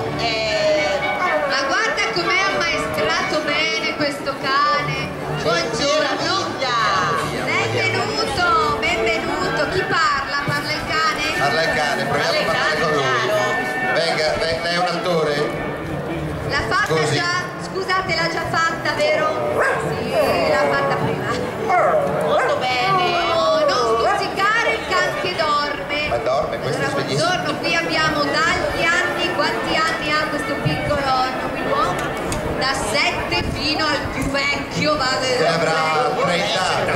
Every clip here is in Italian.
Ma guarda com'è ammaestrato bene questo cane. Buongiorno. Benvenuto, benvenuto. Chi parla? Parla il cane? Parla il cane, proviamo a parlare con lui. Venga, lei è un attore? L'ha fatta Scusi. già? Scusate, l'ha già fatta, vero? Sì, l'ha fatta prima. Molto bene. No, non stuzzicare il can che dorme. Ma dorme, questo Allora, è benissimo. buongiorno, qui abbiamo dagli anni, quanti anni ha questo piccolo nobiluomo? Da 7 fino al più vecchio, va Che avrà 30,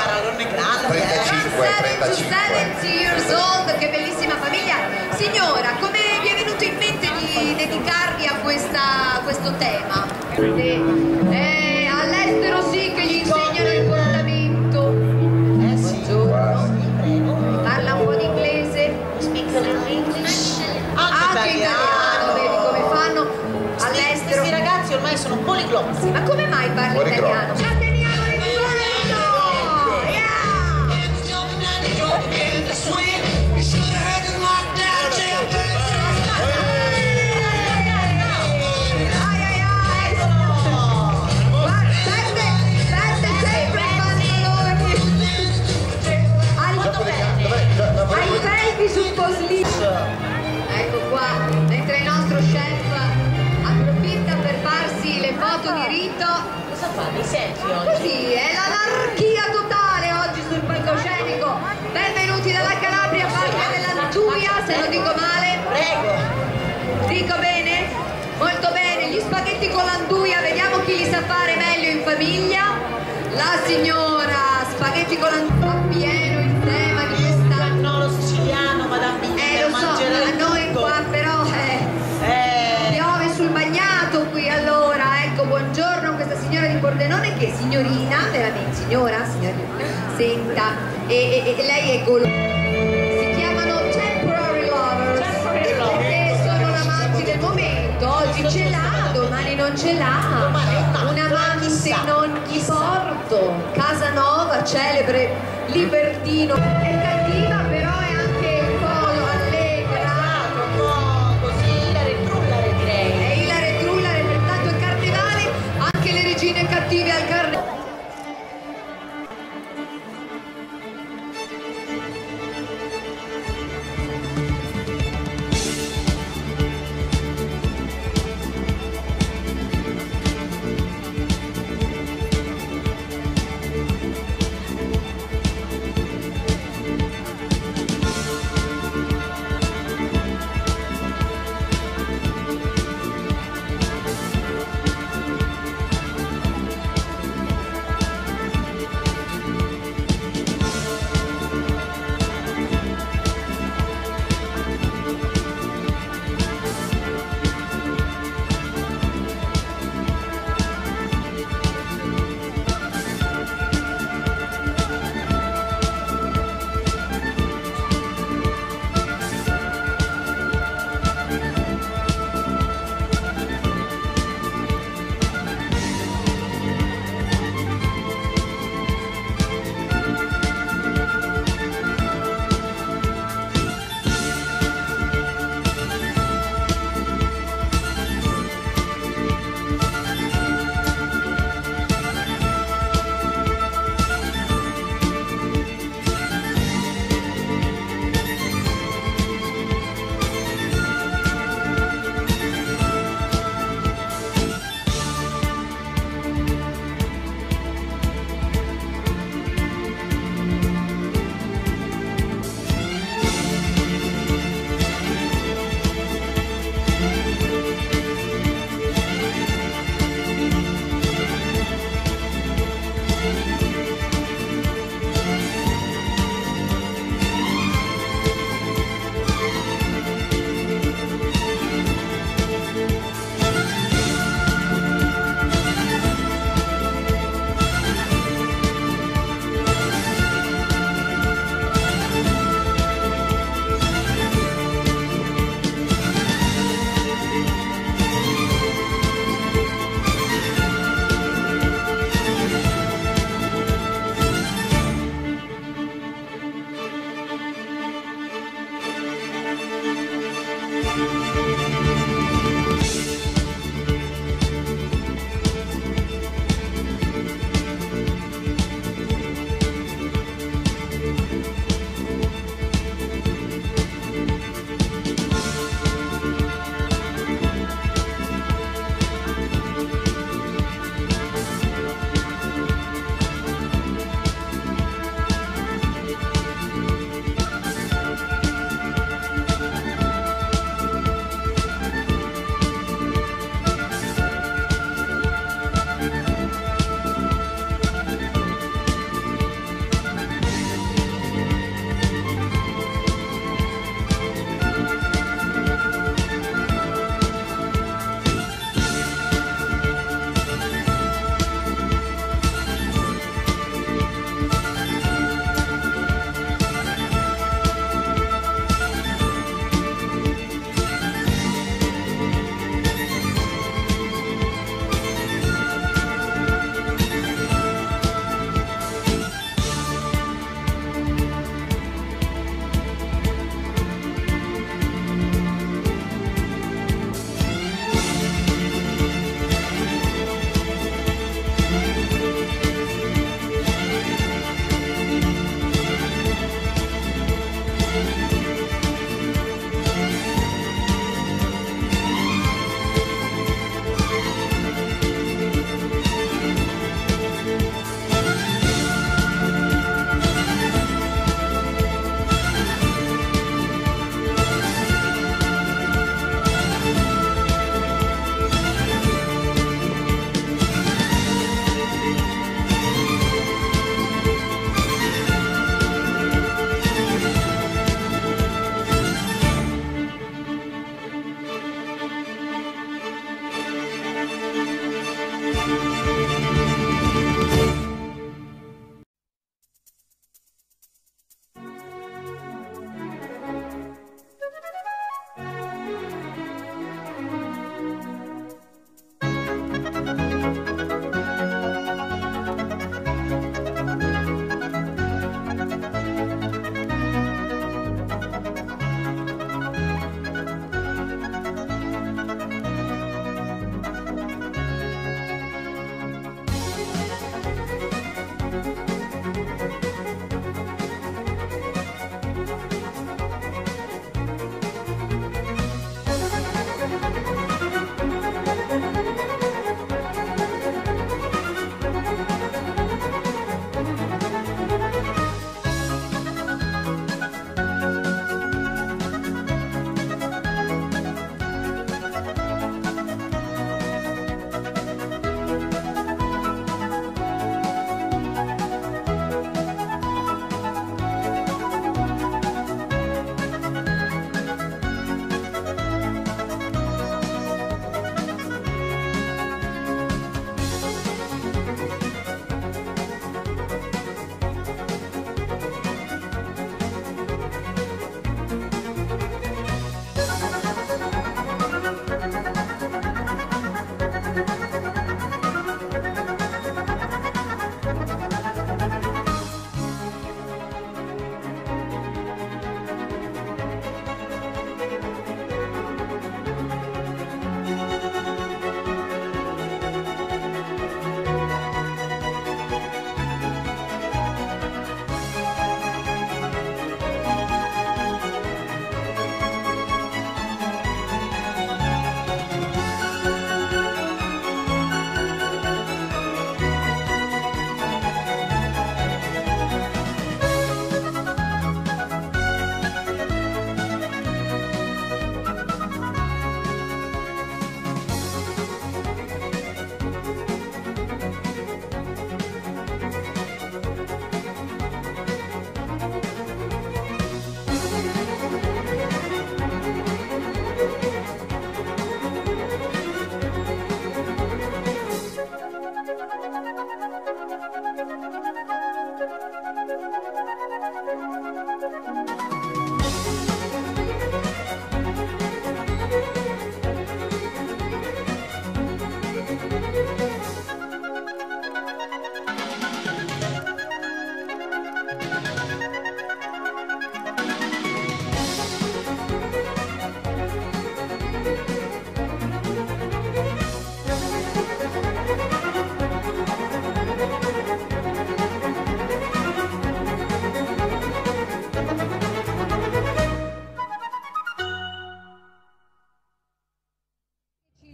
35, 70 years old, che bellissima famiglia. Signora, come vi è venuto in mente di dedicarvi a questo tema? All'estero sì che gli insegnano il portamento. Buongiorno. Parla un po' di inglese? Anche italiano, vedi come fanno all'estero. Questi ragazzi ormai sono poliglotti. Ma come mai parli italiano? Ci atteniamo il momento! Ai pelvis un po' sliscio. Ecco qua, mentre il nostro chef approfitta per farsi le foto di rito. Cosa fa? Dei selfie oggi? Così, è l'anarchia totale oggi sul palcoscenico. Benvenuti dalla Calabria, parla dell'Antuia, se non dico male. Prego. Dico bene? Molto bene, gli spaghetti con l'anduia, vediamo chi li sa fare meglio in famiglia. La signora, spaghetti con l'anduia, pieno il tema di questa... No, lo siciliano, Madame Bitter, lo so, a noi qua però piove sul bagnato qui. Allora, ecco, buongiorno a questa signora di Pordenone che è signorina, veramente signora, senta, e lei è golosa. Si chiamano temporary lovers, perché sono l'amanti del momento. Oggi ce l'ha, domani non ce l'ha. Un amante non gli porto. Casanova, celebre libertino. È cattiva, però è anche un po' allegra. Un po' così, ilare e trullare direi. È ilare e trullare, pertanto è carnevale. Anche le regine cattive al carnevale.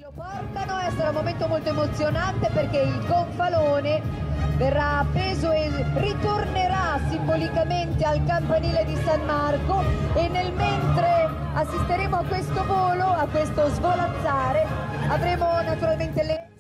lo portano e sarà un momento molto emozionante perché il gonfalone verrà appeso e ritornerà simbolicamente al campanile di San Marco, e nel mentre assisteremo a questo volo, a questo svolazzare, avremo naturalmente le